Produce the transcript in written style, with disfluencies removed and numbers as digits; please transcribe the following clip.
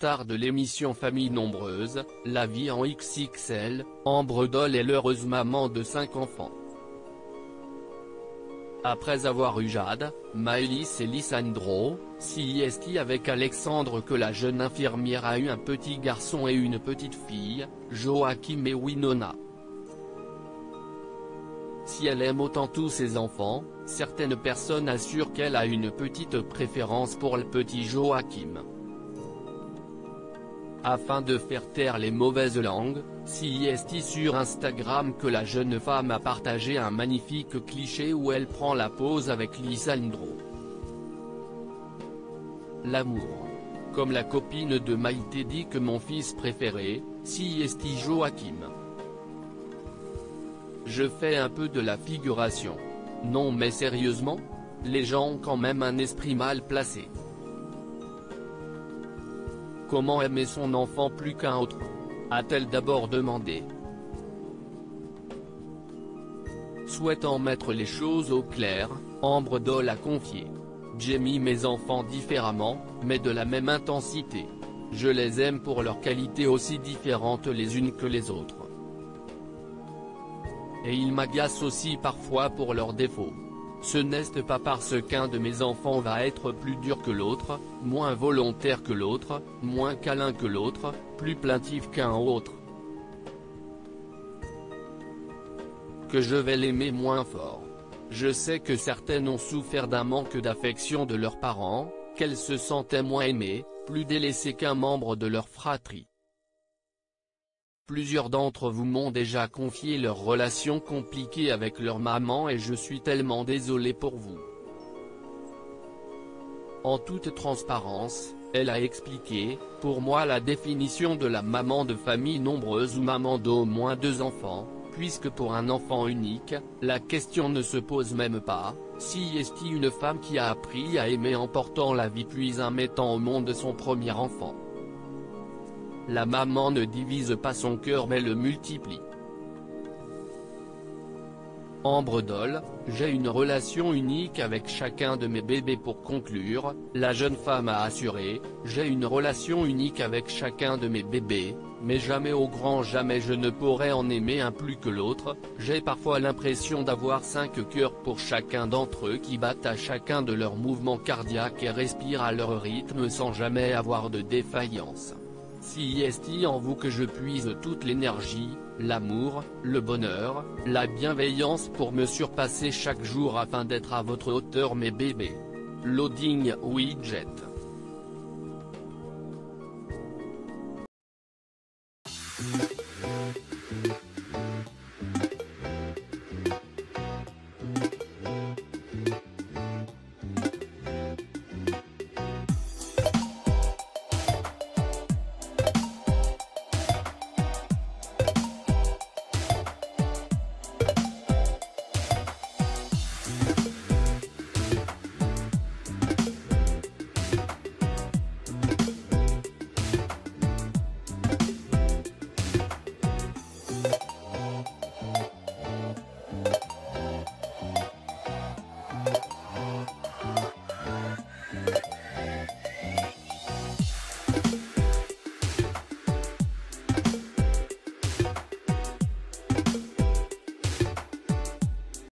star de l'émission Famille Nombreuse, La Vie en XXL, Ambre Doll est l'heureuse maman de 5 enfants. Après avoir eu Jade, Maëlys et Lisandro, CIST avec Alexandre que la jeune infirmière a eu un petit garçon et une petite fille, Joachim et Winona. Si elle aime autant tous ses enfants, certaines personnes assurent qu'elle a une petite préférence pour le petit Joachim. Afin de faire taire les mauvaises langues, CIST sur Instagram que la jeune femme a partagé un magnifique cliché où elle prend la pose avec Lisandro. L'amour. Comme la copine de Maïté dit que mon fils préféré, CIST Joachim. Je fais un peu de la figuration. Non mais sérieusement, les gens ont quand même un esprit mal placé. Comment aimer son enfant plus qu'un autre? A-t-elle d'abord demandé. Souhaitant mettre les choses au clair, Ambre Doll a confié. J'ai mis mes enfants différemment, mais de la même intensité. Je les aime pour leurs qualités aussi différentes les unes que les autres. Et ils m'agacent aussi parfois pour leurs défauts. Ce n'est pas parce qu'un de mes enfants va être plus dur que l'autre, moins volontaire que l'autre, moins câlin que l'autre, plus plaintif qu'un autre, que je vais l'aimer moins fort. Je sais que certaines ont souffert d'un manque d'affection de leurs parents, qu'elles se sentaient moins aimées, plus délaissées qu'un membre de leur fratrie. Plusieurs d'entre vous m'ont déjà confié leur relation compliquée avec leur maman et je suis tellement désolé pour vous. En toute transparence, elle a expliqué, pour moi la définition de la maman de famille nombreuse ou maman d'au moins 2 enfants, puisque pour un enfant unique, la question ne se pose même pas, si est-il une femme qui a appris à aimer en portant la vie puis en mettant au monde son premier enfant. La maman ne divise pas son cœur mais le multiplie. Ambre Doll, j'ai une relation unique avec chacun de mes bébés pour conclure, la jeune femme a assuré, j'ai une relation unique avec chacun de mes bébés, mais jamais au grand jamais je ne pourrai en aimer un plus que l'autre, j'ai parfois l'impression d'avoir 5 cœurs pour chacun d'entre eux qui battent à chacun de leurs mouvements cardiaques et respirent à leur rythme sans jamais avoir de défaillance. Si est-il en vous que je puise toute l'énergie, l'amour, le bonheur, la bienveillance pour me surpasser chaque jour afin d'être à votre hauteur mes bébés. Loading widget.